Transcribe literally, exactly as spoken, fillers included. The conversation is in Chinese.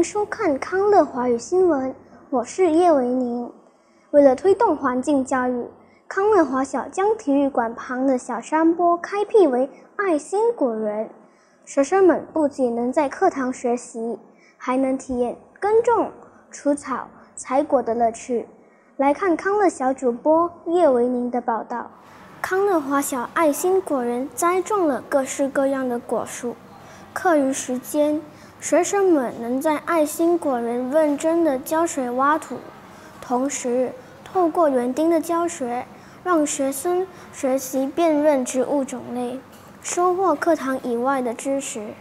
迎收看康乐华语新闻，我是叶维宁。为了推动环境教育，康乐华小将体育馆旁的小山坡开辟为爱心果园，学生们不仅能在课堂学习，还能体验耕种、除草、采果的乐趣。来看康乐小主播叶维宁的报道。康乐华小爱心果园栽种了各式各样的果树，课余时间，学生们能在爱心果园认真地浇水挖土，同时透过园丁的教学，让学生学习辨认植物种类，收获课堂以外的知识。